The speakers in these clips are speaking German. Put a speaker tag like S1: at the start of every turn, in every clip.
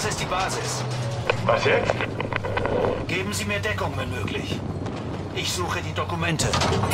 S1: Das ist die Basis.
S2: Was jetzt?
S1: Geben Sie mir Deckung, wenn möglich. Ich suche die Dokumente.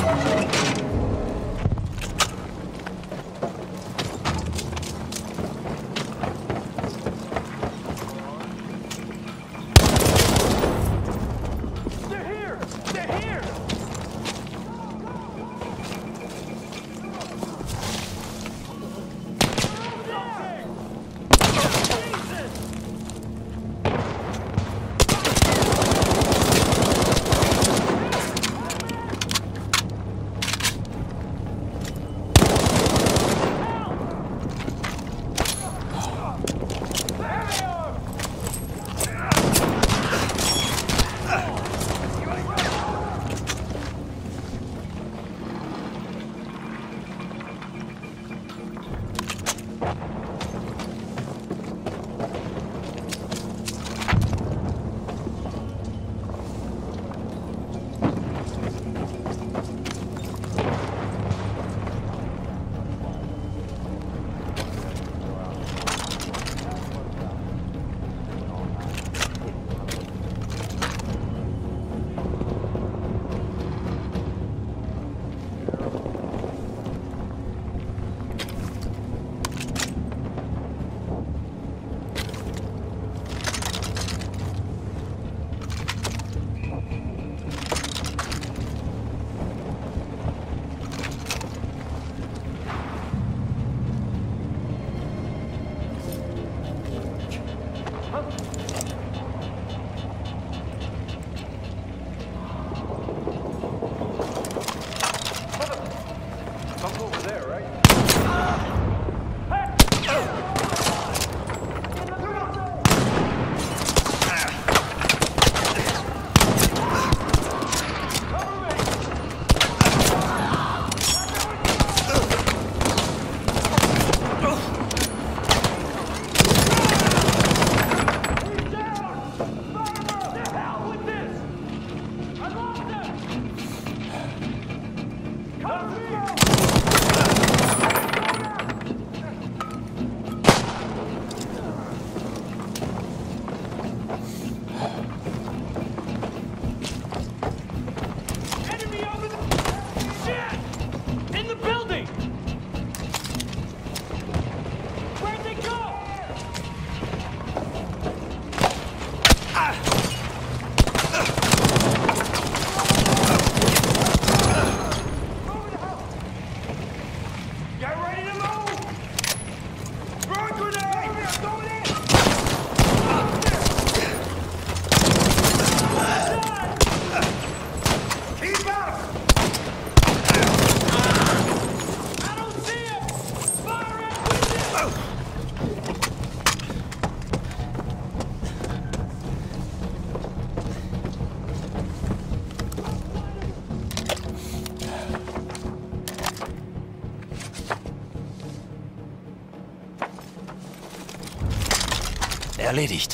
S1: Erledigt.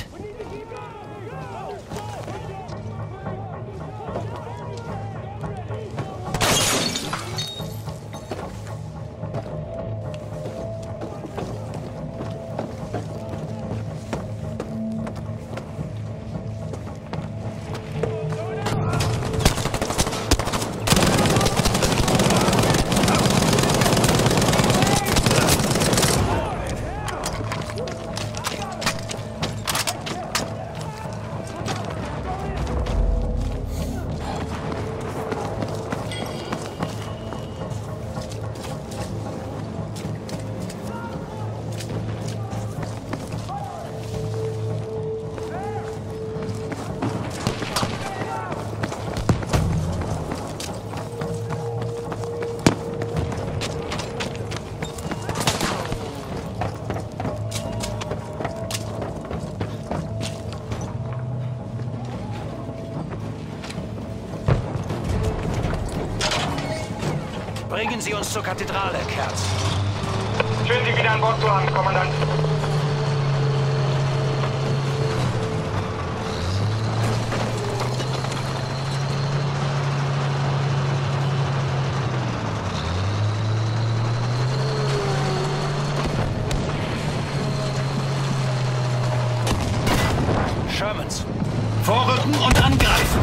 S1: Bringen Sie uns zur Kathedrale, Kerz.
S2: Schön, Sie wieder an Bord zu haben, Kommandant.
S1: Shermans. Vorrücken und angreifen.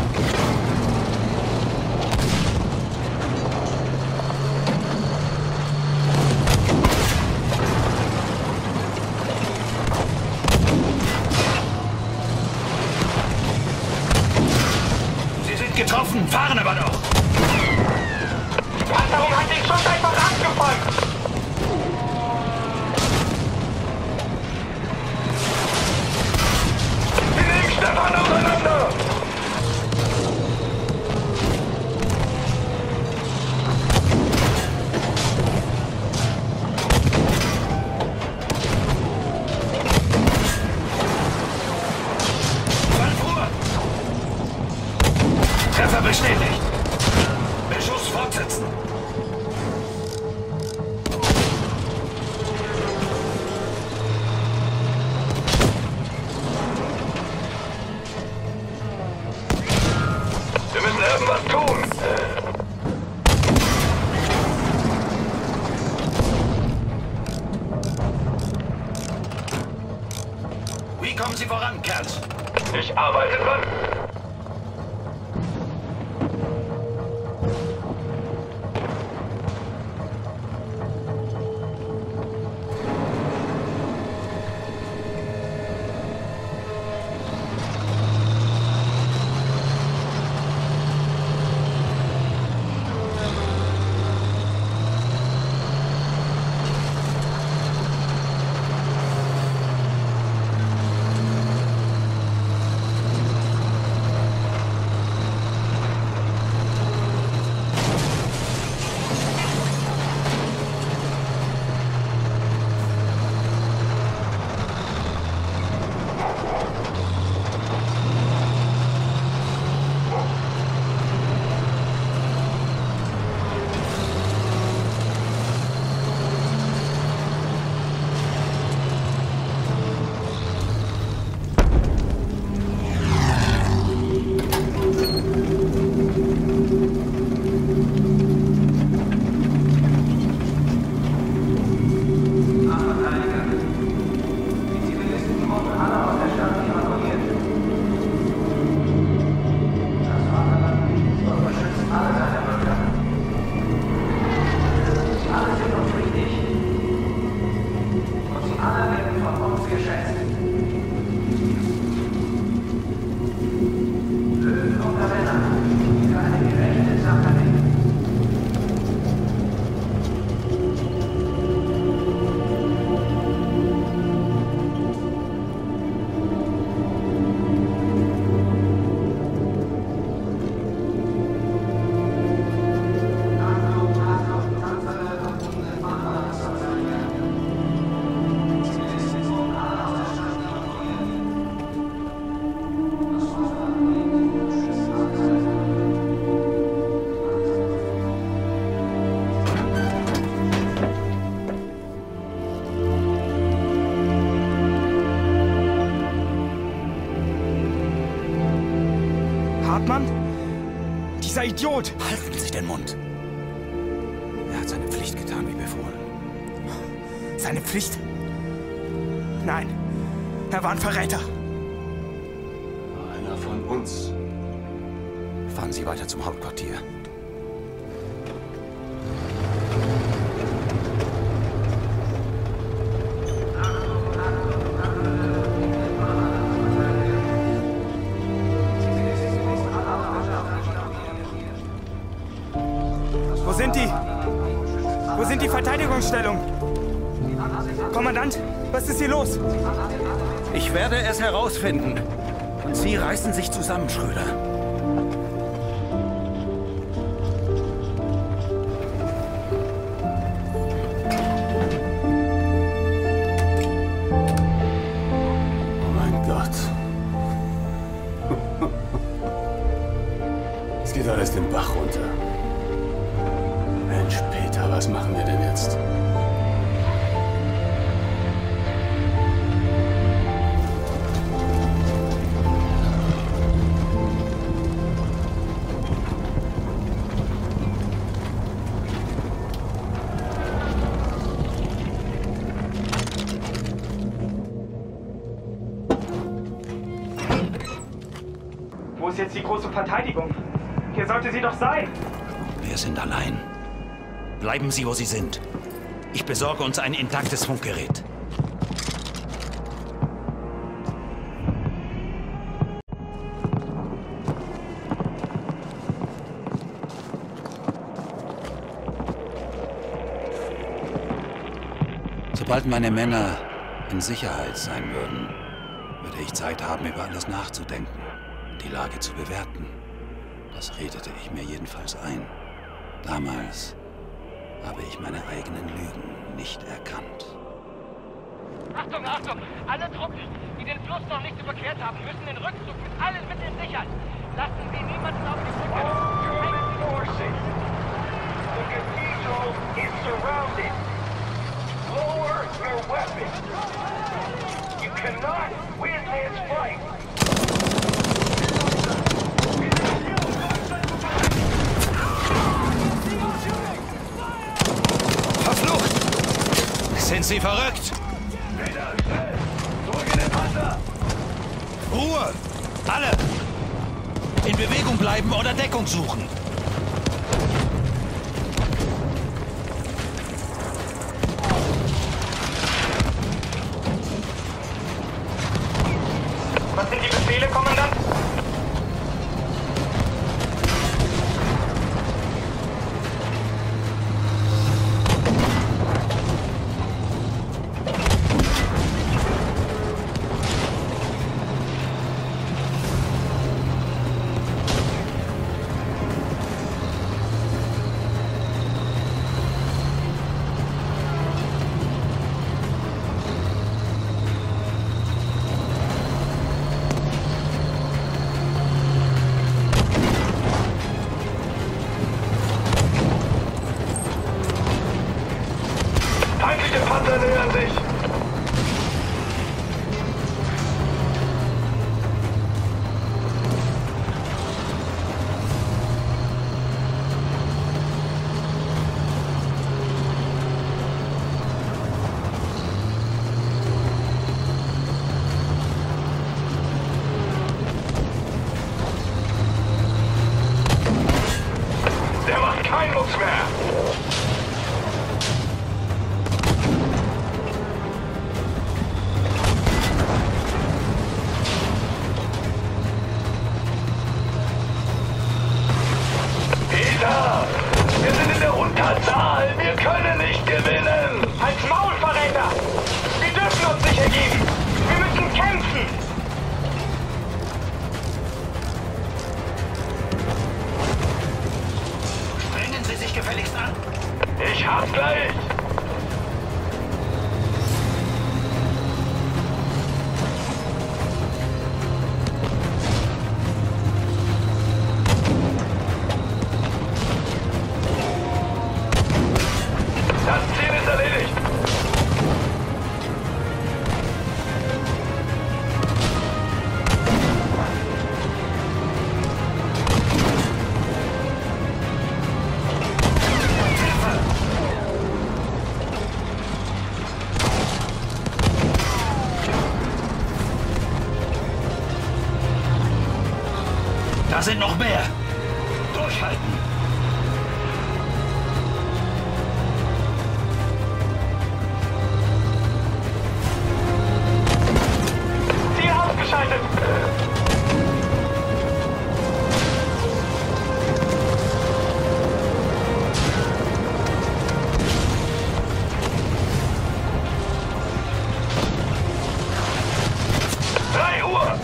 S1: Sie sind getroffen, fahren aber noch.
S2: Die Panzerung hat den Schuss einfach abgefolgt. Wir nehmen Stefan auseinander.
S1: Treffer bestätigt. Beschuss fortsetzen.
S2: Wir müssen irgendwas tun.
S1: Wie kommen Sie voran, Kerls?
S2: Ich arbeite dran.
S3: Hartmann? Dieser Idiot!
S4: Halten Sie den Mund! Er hat seine Pflicht getan, wie befohlen.
S3: Seine Pflicht? Nein, er war ein Verräter.
S4: Einer von uns. Fahren Sie weiter zum Hauptquartier.
S3: Wo sind die? Wo sind die Verteidigungsstellungen? Kommandant, was ist hier los?
S4: Ich werde es herausfinden. Und Sie reißen sich zusammen, Schröder.
S5: Oh mein Gott. Es geht alles den Bach runter. Mensch, Peter, was machen wir denn jetzt?
S3: Wo ist jetzt die große Verteidigung? Hier sollte sie doch sein.
S1: Wir sind allein. Bleiben Sie, wo Sie sind. Ich besorge uns ein intaktes Funkgerät. Sobald meine Männer in Sicherheit sein würden, würde ich Zeit haben, über alles nachzudenken und die Lage zu bewerten. Das redete ich mir jedenfalls ein. Damals habe ich meine eigenen Lügen nicht erkannt.
S2: Achtung, Achtung! Alle Truppen, die den Fluss noch nicht überquert haben, müssen den Rückzug mit allen Mitteln sichern. Lassen Sie niemanden auf die Brücke. The cathedral is surrounded. Lower your weapons. You cannot win this fight.
S1: Verflucht! Sind Sie verrückt? Ruhe! Alle! In Bewegung bleiben oder Deckung suchen!
S2: Was sind die Befehle, Kommandant? Feindliche Panzer nähern sich! Der macht keinen Mucks mehr! Wir sind in der Unterzahl! Wir können nicht gewinnen! Als Maulverräter! Wir dürfen uns nicht ergeben! Wir müssen kämpfen!
S1: Bringen Sie sich gefälligst an!
S2: Ich hab's gleich! Das Ziel ist erledigt!
S1: Da sind noch mehr! Durchhalten!
S2: Ziel ausgeschaltet! Uhr!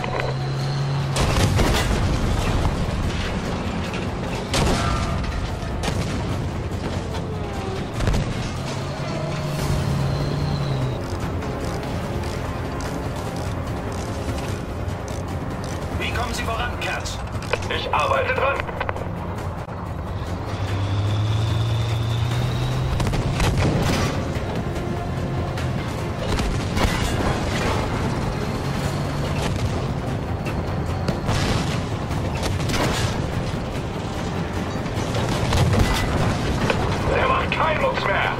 S1: Wie kommen Sie voran, Kerz?
S2: Ich arbeite dran. Der macht keinen Mucks mehr.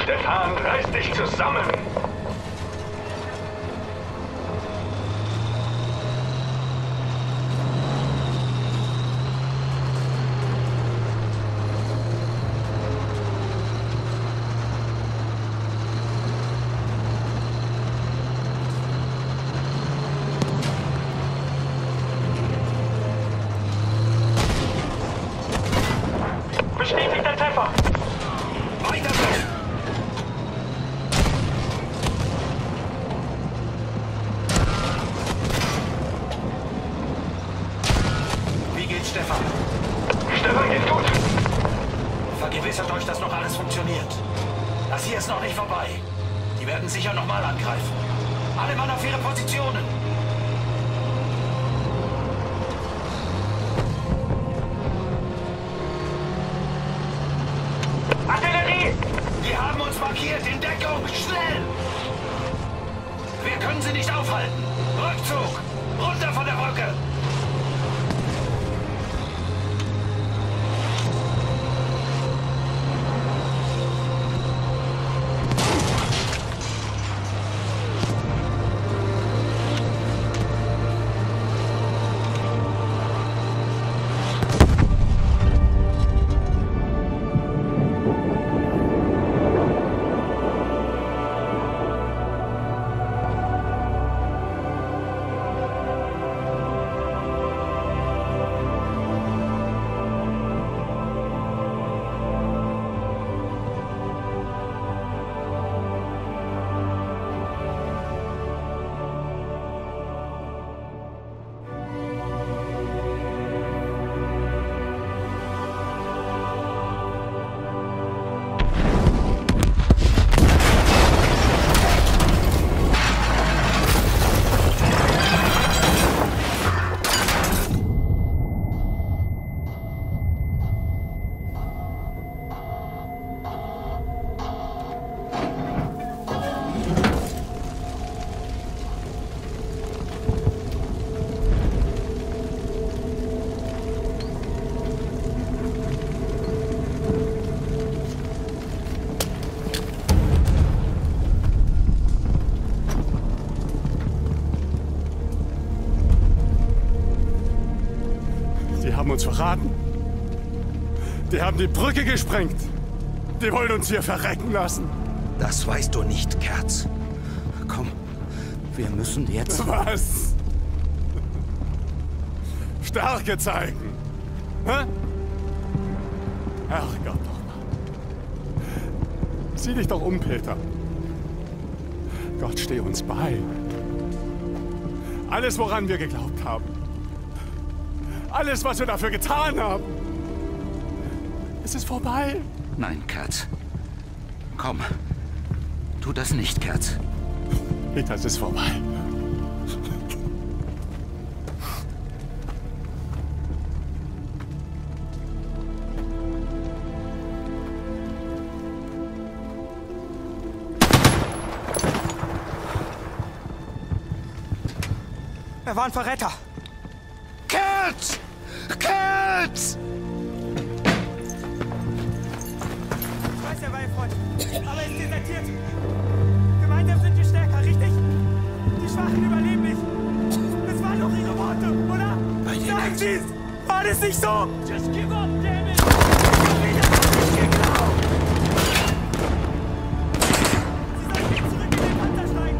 S6: Stefan, reiß dich zusammen! Bestätigter Treffer!
S4: Weiter so! Wie geht's, Stefan?
S6: Stefan, geht's gut!
S4: Vergewissert euch, dass noch alles funktioniert. Das hier ist noch nicht vorbei. Die werden sicher nochmal angreifen. Alle Mann auf ihre Positionen!
S6: Artillerie!
S4: Die haben uns markiert! In Deckung! Schnell! Wir können sie nicht aufhalten! Rückzug! Runter von der Brücke!
S5: Die haben uns verraten. Die haben die Brücke gesprengt. Die wollen uns hier verrecken lassen.
S4: Das weißt du nicht, Kerz. Komm, wir müssen jetzt...
S5: Was? Stärke zeigen. Hä? Herrgott doch mal. Sieh dich doch um, Peter. Gott steh uns bei. Alles, woran wir geglaubt haben. Alles, was wir dafür getan haben. Es ist vorbei.
S4: Nein, Kerz. Komm. Tu das nicht, Kerz.
S5: Peter, es ist vorbei.
S3: Er war ein Verräter.
S4: Kerz! Kerz!
S3: Ich weiß, er war ihr Freund. Aber er ist desertiert. Gemeinsam sind wir stärker, richtig? Die Schwachen überleben nicht. Das waren doch ihre Worte, oder? Sagen Sie es! War das nicht so? Just give up, damn it! Wieder hab ich geglaubt! Sie sollten jetzt zurück in den Panzer steigen!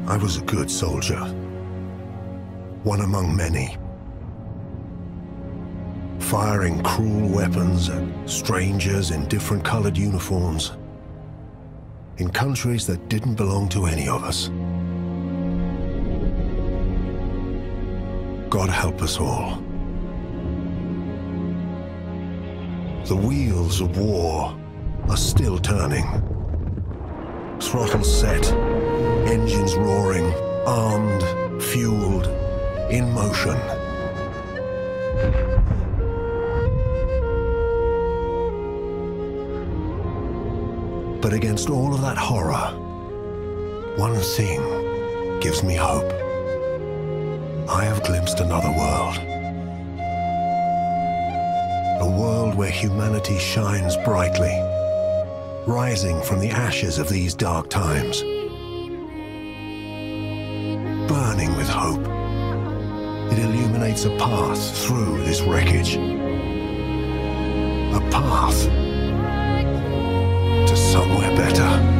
S7: I was a good soldier. One among many. Firing cruel weapons at strangers in different colored uniforms. In countries that didn't belong to any of us. God help us all. The wheels of war are still turning. Throttles set, engines roaring, armed, fueled, in motion. But against all of that horror, one thing gives me hope. I have glimpsed another world. A world where humanity shines brightly, rising from the ashes of these dark times. Burning with hope. It illuminates a path through this wreckage. A path to somewhere better.